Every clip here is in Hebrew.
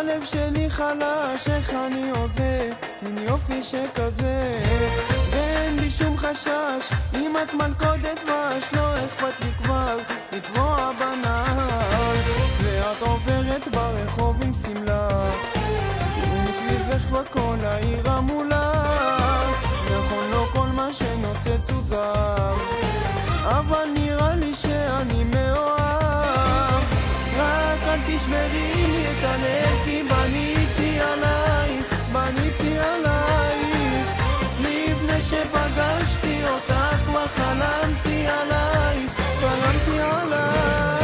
הלב שלי חלש, איך אני עוזר, מין יופי שכזה, ואין לי שום חשש, אם את מלכודת דבש, לא אכפת לי כבר לטבוע בנהר, ואת עוברת ברחוב עם סמלה, ומסביבך כבר כל העיר המולה, נכון לא כל מה שנוצץ הוא זר, אבל נראה לי שאני מאוהב, רק אל תשברי לי את הלב, כי בניתי עלייך, בניתי עלייך, לפני שפגשתי אותך כבר חלמתי עלייך, חלמתי עלייך.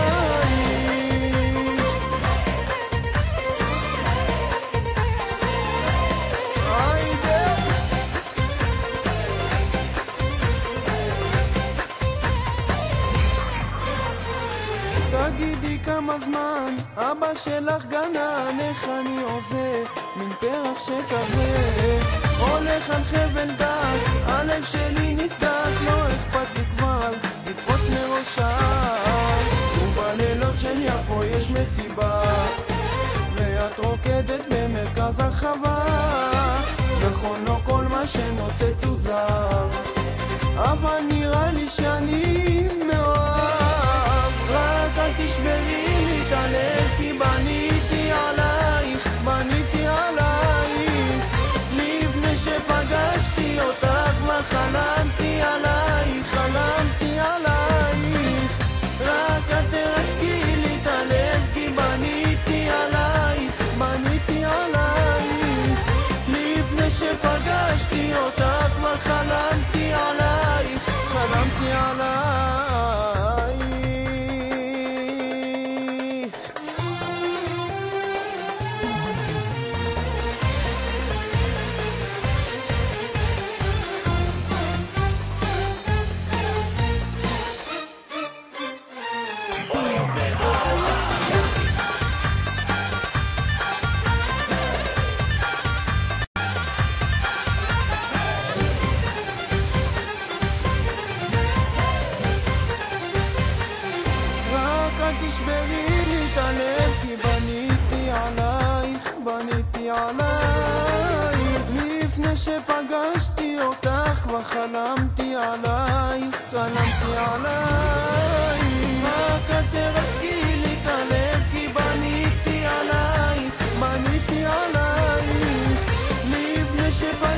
תגידי כמה זמן אבא שלך גנן, איך אני עוזר, מין פרח שכזה, הולך על חבל דק, הלב שלי נסדק, לא אכפת לי כבר לקפוץ לראשה, ובלילות של יפו יש מסיבה, ואת רוקדת במרכז הרחבה, נכון לא כל מה שנוצץ הוא זר, אבל נראה לי שאני מאוהב, רק אל תשברי לי את הלב, כי בניתי עלייך, בניתי עלייך, לפני שפגשתי אותך כבר חלמתי עלייך, חלמתי עלייך, רק אל תרסקי לי את הלב, כי בניתי עלייך, בניתי עלייך, לפני שפגשתי אותך כבר חלמתי עלייך, חלמתי עלייך. תשברי לי את הלב, כי בניתי עלייך, בניתי עלייך, לפני שפגשתי אותך כבר חלמתי עלייך, חלמתי עלייך, רק אל תרסקי לי את הלב, כי בניתי עלייך, בניתי עלייך, לפני שפגשתי